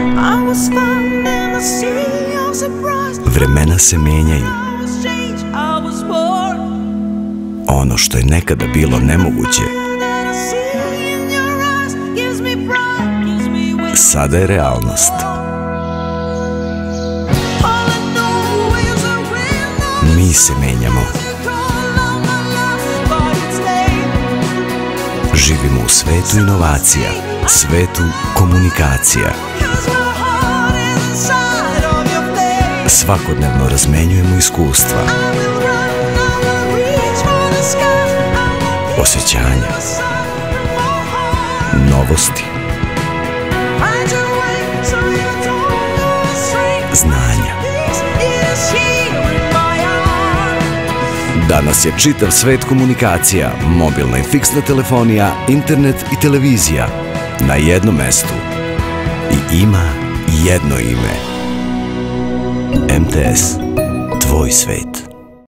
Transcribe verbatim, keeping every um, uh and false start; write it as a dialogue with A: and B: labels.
A: Vremena se menjaju. Ono što je nekada bilo nemoguće, sada je realnost. Mi se menjamo. Živimo u svetu inovacija, svetu komunikacija. Svakodnevno razmenjujemo iskustva, osjećanja, novosti, znanja. Danas je čitav svet komunikacija, mobilna i fiksna telefonija, internet i televizija na jednom mestu. I ima jedno ime. em te es, tvoj svet.